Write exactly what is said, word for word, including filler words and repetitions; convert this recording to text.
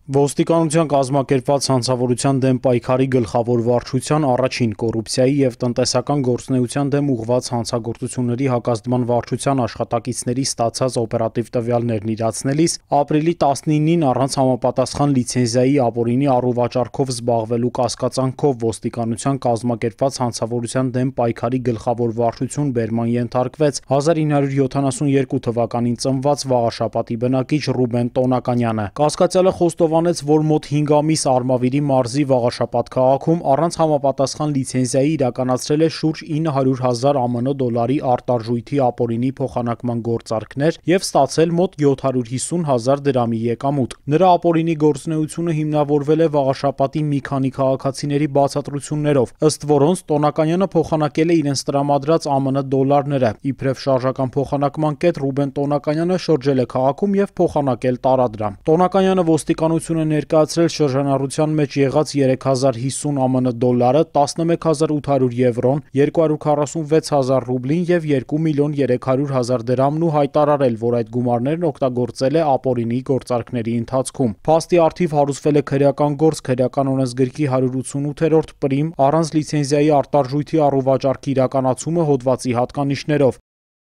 Ոստիկանության կազմակերպված հանցավորության դեմ պայքարի գլխավոր վարչության առաջին կոռուպցիայի և տնտեսական գործունեության դեմ ուղղված հանցագործությունների հակազդման վարչության աշխատակիցների ստացած օպերատիվ տվյալներն իրացնելիս ապրիլի տասնինին առանց համապատասխան լիցենզիայի ապօրինի առուվաճառքով զբաղվելու կասկածանքով ոստիկանության կազմակերպված հանցավորության դեմ պայքարի գլխավոր վարչություն բերման ենթարկվեց հազար ինը հարյուր յոթանասունյերկու թվականին ծնված Վաղաշապատի բնակիչ Ռուբեն Տոնականյանը։ Կասկածյալը խոստովանեց, որ մոտ հինգ ամիս Արմավիրի մարզի Վաղաշապատ քաղաքում առանց համապատասխան լիցենզիայի իրականացրել է շուրջ ինը հարյուր հազար ԱՄՆ դոլարի արտարժույթի ապօրինի փոխանակման գործարքներ և ստացել մոտ յոթ հարյուր հիսուն հազար դրամի եկամուտ։ Նրա ապօրինի գործունեությունը հիմնավորվել է Վաղաշապատի մի քանի քաղաքացիների բացատրություններով, ըստ որոնց Տոնականյանը փոխանակել է իրենց տրամադրած ԱՄՆ դոլարները։ Իբրև շարժական փոխանակման կետ Ռուբեն Տոնականյանը շրջել է քաղաքում և փոխանակել տարադրամ։ Տոնականյանը ոստիկանություն է ներկայացրել շրջանառության մեջ եղած երեք հազար հիսուն ԱՄՆ դոլարը, տասնմեկ հազար ութ հարյուր եվրոն, երկու հարյուր քառասունվեց հազար ռուբլին և երկու միլիոն երեք հարյուր հազար դրամն ու հայտարարել, որ այդ գումարներն օգտագործել է ապօրինի գործարքների ընթացքում։ Փաստի առթիվ հարուցվել է քրեական գործ Քրեական օրենսգրքի հարյուր ութսունութերորդ պրիմ առանց լիցենզիայի արտարժույթի առուվաճառքի իրականացումը հոդվածի հատկանիշներով։